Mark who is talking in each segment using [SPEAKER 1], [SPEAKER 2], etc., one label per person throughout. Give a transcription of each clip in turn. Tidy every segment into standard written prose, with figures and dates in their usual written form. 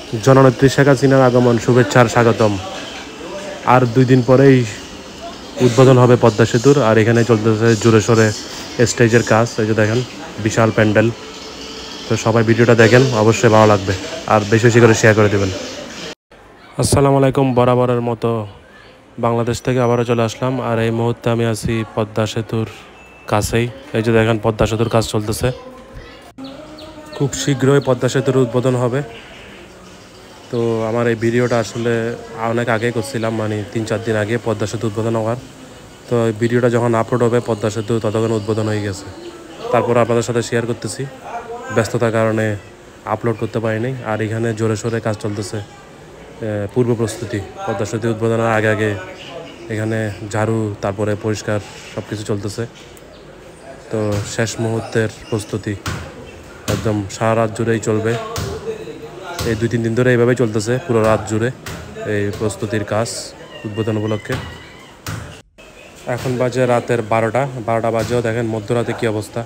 [SPEAKER 1] জননেত্রী শেখ হাসিনার আগমন, শুভেচ্ছার স্বাগতম। আর 2 দিন পরেই উদ্বোধন হবে পদ্মা সেতুর। আর এখানে চলতেছে জোরে সোরে স্টেজের কাজ। এই যে দেখেন বিশাল প্যান্ডেল। তো সবাই ভিডিওটা দেখেন, অবশ্যই ভালো লাগবে। আর বেশি বেশি করে শেয়ার করে দেবেন। আসসালামু আলাইকুম। বরাবরের মতো বাংলাদেশ থেকে আবারও চলে আসলাম। আর এই মুহূর্তে আমি আছি পদ্মা সেতুর কাছেই। এই যে দেখেন পদ্মা সেতুর কাজ চলতেছে। খুব শীঘ্রই পদ্মা সেতুর উদ্বোধন হবে। তো আমার এই ভিডিওটা আসলে অনেক আগে করছিলাম, মানে 3-4 দিন আগে পদ্মা সেতু উদ্বোধন হওয়ার। তো এই ভিডিওটা যখন আপলোড হবে পদ্মা সেতু ততক্ষণ উদ্বোধন হয়ে গেছে। তারপর আপনাদের সাথে শেয়ার করতেছি, ব্যস্ততার কারণে আপলোড করতে পারিনি। আর এখানে জোরে সোরে কাজ চলতেছে, পূর্ব প্রস্তুতি। পদ্মা সেতু উদ্বোধনের আগে আগে এখানে ঝাড়ু, তারপরে পরিষ্কার সব কিছু চলতেছে। তো শেষ মুহূর্তের প্রস্তুতি একদম সারা রাত জুড়েই চলবে। এই 2-3 দিন ধরে এইভাবেই চলতেছে, পুরো রাত জুড়ে এই প্রস্তুতির কাজ উদ্বোধন উপলক্ষে। এখন বাজে রাতের 12টা বাজেও দেখেন মধ্যরাতে কী অবস্থা।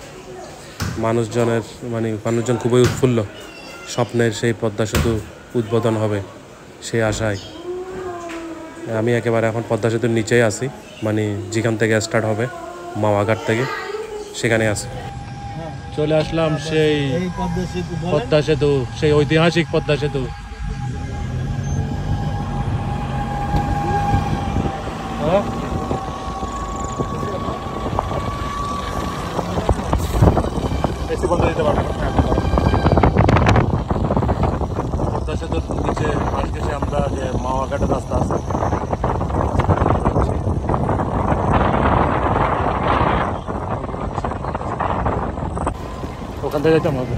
[SPEAKER 1] মানুষজন খুবই উৎফুল্ল। স্বপ্নের সেই পদ্মা সেতু উদ্বোধন হবে সেই আশায়। আমি একেবারে এখন পদ্মা সেতুর নিচেই আছি, মানে যেখান থেকে স্টার্ট হবে মাওয়াঘাট থেকে, সেখানে আছি। চলে আসলাম সেই পদ্মা সেতু, সেই ঐতিহাসিক পদ্মা সেতু। পদ্মা সেতুর নিচে আজকে আমরা যে মাওয়াঘাটের রাস্তা আছে, ওখান থেকে যেতাম হবে।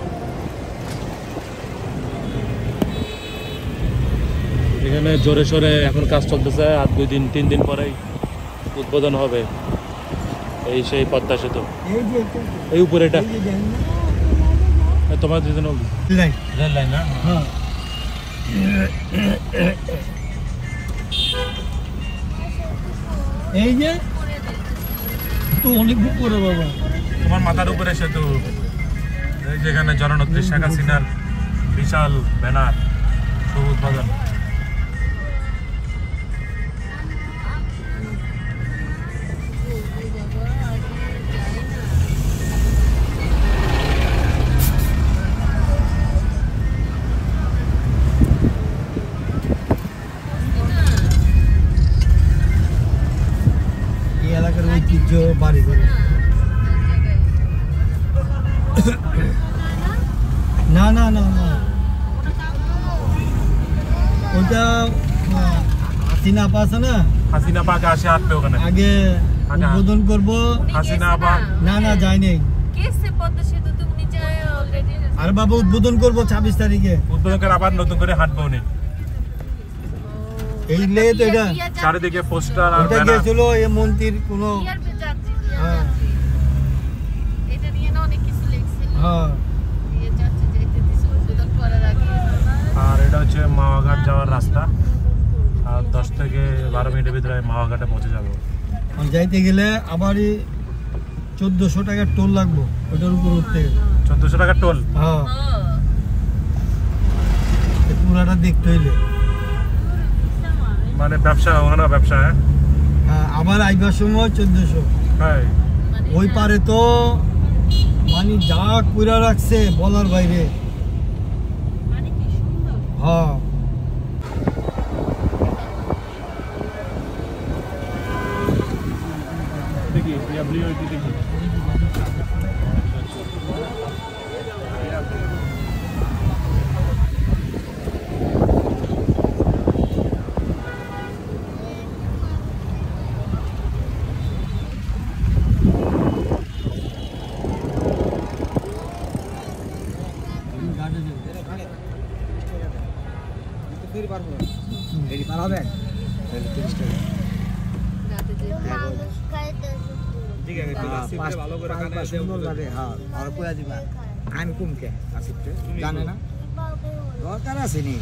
[SPEAKER 1] এখানে জোরে সোরে এখন কাজ চলতেছে। আর 2-3 দিন পরেই উদ্বোধন হবে এই সেই পদ্মা সেতু। এই উপরে এটা তোমার রেল লাইন না? হ্যাঁ। এই যে তো অনেক উপরে বাবা, তোমার মাথার উপরে সেতু। এই যেখানে জননেত্রী শেখ হাসিনার বিশাল ব্যানার, শুভ উদ্বোধন। এলাকার ঐতিহ্য বাড়ি করে না না না না, ওটা হাসিনা আপা আছে না, হাসিনা আপাকে আসে আসবে ওখানে আগে উদ্বোধন করবো। হাসিনা আপা না না যায়নি। আর বাবা উদ্বোধন করবো 26 তারিখে। উদ্বোধন করে আবার নতুন করে হাঁটবো উনি। এই লে তো এটা চারিদিকে পোস্টার আর ব্যানার। এটা গেছিল এই মন্ত্রীর কোনো হ্যাঁ এটা নিয়ে না অনেক কিছু লিখছিল। হ্যাঁ এই যাচ্ছে যেতে দিছে উদ্বোধন করার আগে। আর এটা হচ্ছে মাওয়াঘাট যাওয়ার রাস্তা। আর 10 থেকে 12 মিনিটের ভিতরে মাওয়াঘাটে পৌঁছে যাব। আর যাইতে গেলে আবারই 1400 টাকা টোল লাগবে ওটার উপর উঠতে। 1400 টাকা টোল? হ্যাঁ এই পুরাটা দেখতে হইলে মানে ব্যবসা ওখানে ব্যবসা। হ্যাঁ আবার আইবার সময় 1400। হ্যাঁ ওই পারে তো মানে যা কইরা রাখছে বলার বাইরে। মানে কি সুন্দর। হ্যাঁ দেখি আপনি ওই দেখি আমি কমকে জানে না দরকার আছে নি।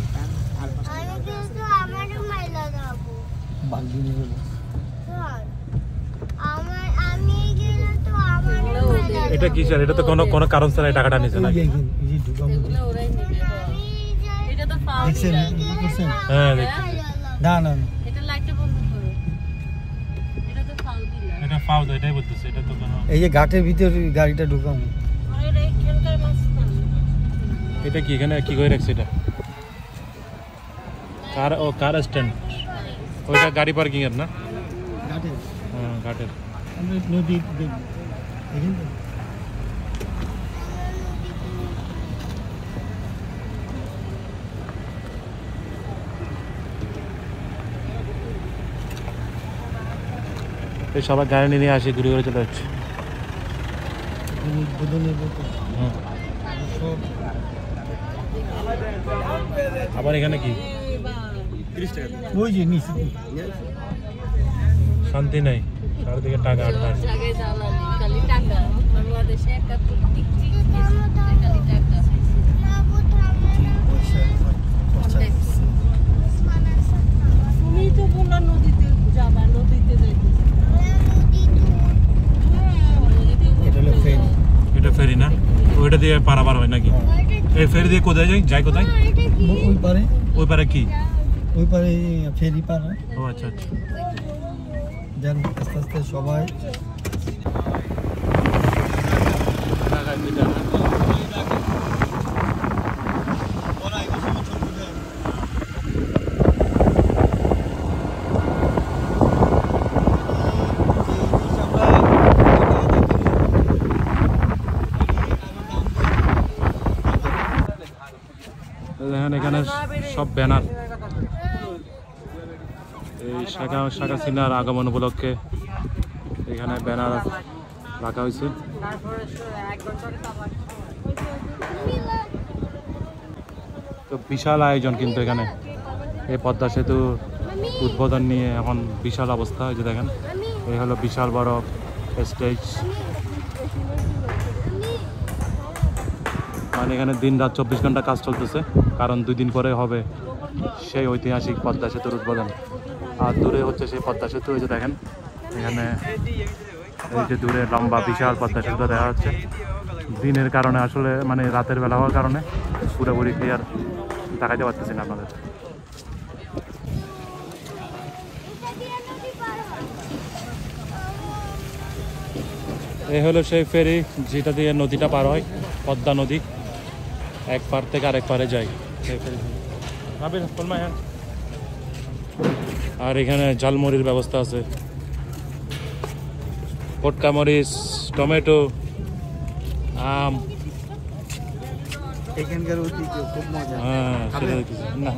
[SPEAKER 1] এটা কি স্যার? এটা তো কোনো কারণ ছাড়া টাকাটা নিছে না। এটা তো
[SPEAKER 2] দেখছেন করছেন?
[SPEAKER 1] হ্যাঁ দেখছি।
[SPEAKER 2] না না না।
[SPEAKER 3] এটা লাইটটা বন্ধ করো। এটা তো ফাউ দিলা।
[SPEAKER 1] এটা ফাউ তো এটাই বলতেছে, এটা তো কোনো
[SPEAKER 2] এই যে ঘাটের ভিতর গাড়িটা ঢুকানো।
[SPEAKER 3] আর এটা এখানকার মাছ না।
[SPEAKER 1] এটা কি এখানে কি করে রাখছে এটা? কার স্ট্যান্ড, ওইটা গাড়ি পার্কিং এর না?
[SPEAKER 2] ঘাটের
[SPEAKER 1] হ্যাঁ ঘাটের।
[SPEAKER 2] আমরা নদী দেখব দেখেন তো।
[SPEAKER 1] এই সবাই গাড়ি নিয়ে আসে, ঘুরে ঘুরে চলে যাচ্ছে।
[SPEAKER 2] উদ্বোধনের মতো সব
[SPEAKER 1] আবার এখানে কি
[SPEAKER 2] ওই যে নিচে
[SPEAKER 1] শান্তি নাই, চারিদিকে টাকা আড্ডা।
[SPEAKER 3] জায়গায় জ্বালানি খালি টাকা। বাংলাদেশে 71 টিক টিক খালি টাকা। তুমি তো বললা নদীতে যাবা, নদীতে যাইতে।
[SPEAKER 2] এটা হলো ফেরি।
[SPEAKER 1] এটা ফেরি না? ওইটা দিয়ে পারাবার হয় নাকি? এই ফেরি দিয়ে কোথায় যায় কোথায়?
[SPEAKER 2] ওই পারে,
[SPEAKER 1] ওই পারে কি?
[SPEAKER 2] ওই পারে ফেরি পার।
[SPEAKER 1] ও আচ্ছা আচ্ছা।
[SPEAKER 2] দেন আস্তে আস্তে সবাই
[SPEAKER 1] দেখেন এখানে সব ব্যানার, এই শাখা সিনার আগমন উপলক্ষে এখানে ব্যানার রাখা হয়েছে। তো বিশাল আয়োজন কিন্তু এখানে এই পদ্মা সেতু উদ্বোধন নিয়ে এখন বিশাল অবস্থা। এই যে দেখেন এই হলো বিশাল বড় স্টেজ, মানে এখানে দিন রাত 24 ঘন্টা কাজ চলতেছে, কারণ 2 দিন পরে হবে সেই ঐতিহাসিক পদ্মা সেতুর উদ্বোধন। আর দূরে হচ্ছে সেই পদ্মা সেতু। এই যে দেখেন এখানে এই যে দূরে লম্বা বিশাল পদ্মা সেতু দেখা যাচ্ছে। দিনের কারণে আসলে মানে রাতের বেলা হওয়ার কারণে পুরোপুরি ক্লিয়ার দেখাতে পারতেছি না আপনাদের। এই হলো সেই ফেরি যেটা দিয়ে নদীটা পার হয়, পদ্মা নদী, এক পার থেকে আরেক পারে যায় সেই ফেরি। আর এখানে ঝালমুড়ির ব্যবস্থা আছে, পটকা মরিচ, টমেটো, আম।
[SPEAKER 2] এখানকার ঐতিহ্য খুব মজা।
[SPEAKER 1] হ্যাঁ সেটা দেখেছি। না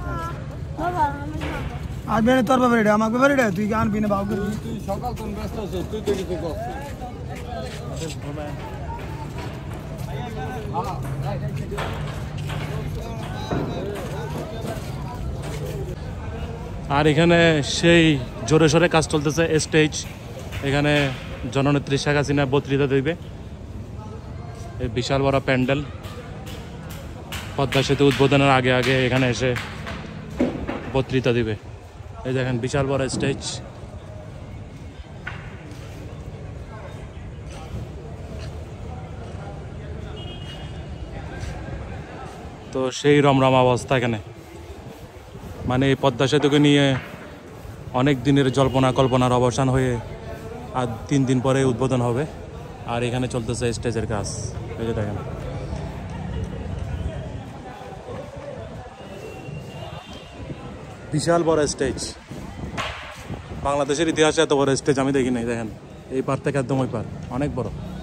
[SPEAKER 2] আর বেনে তোর বাবা রেডি, আমাকে বাবা রেডি, তুই গান বিনে বাউ করবি।
[SPEAKER 4] তুই সকাল কোন ব্যস্ত আছিস, তুই তো কিছু কর।
[SPEAKER 1] আর এখানে সেই জোরে সোরে কাজ চলতেছে স্টেজ। এখানে জননেত্রী শেখ হাসিনা বক্তৃতা দেবে। এই বিশাল বড় প্যান্ডেল পদ্মা সেতু উদ্বোধনের আগে আগে এখানে এসে বক্তৃতা দিবে। এই দেখেন বিশাল বড় স্টেজ। তো সেই রমরমা অবস্থা এখানে, মানে এই পদ্মা সেতুকে নিয়ে অনেক দিনের জল্পনা কল্পনার অবসান হয়ে আর 3 দিন পরে উদ্বোধন হবে। আর এখানে চলতেছে স্টেজের কাজ। এই যে দেখেন বিশাল বড় স্টেজ। বাংলাদেশের ইতিহাসে এত বড় স্টেজ আমি দেখি নাই। দেখেন এই পার থেকে একদম ওই পার, অনেক বড়।